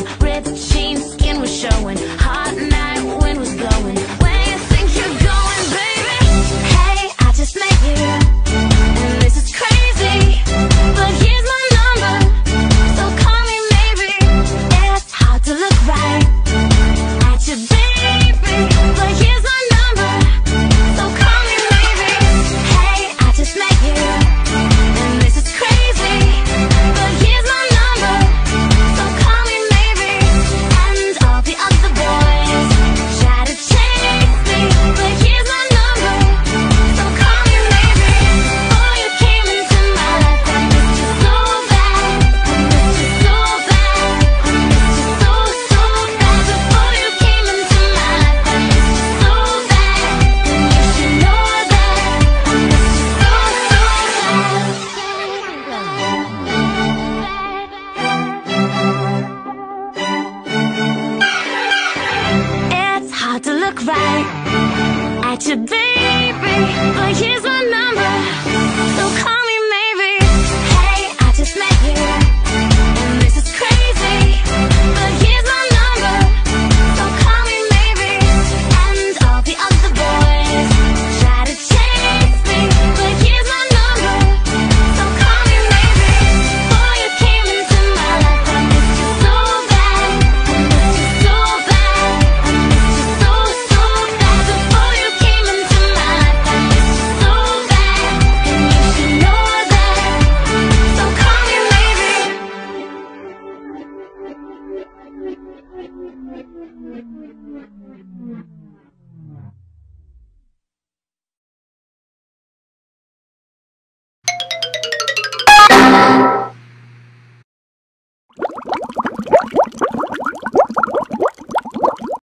ripped jeans, skin was showing. Hot night, wind was blowing. Where you think you're going, baby? Hey, I just met you, and this is crazy, but here's my number, so call me maybe. It's hard to look right at you, baby, but here's my number, so call me maybe. Hey, I just met you, and this is crazy, but here's my number, so call me maybe. And all the other boys try to chase me, but here's my number, so call me maybe. Before you came into my life, I missed you so bad, I missed you so bad, I missed you so, so bad. Before you came into my life, I missed you so bad, and you should know that I missed you so, so bad. It's hard to look right at you, baby, but here's my number.